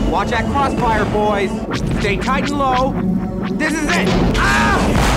Watch that crossfire, boys. Stay tight and low. This is it. Ah!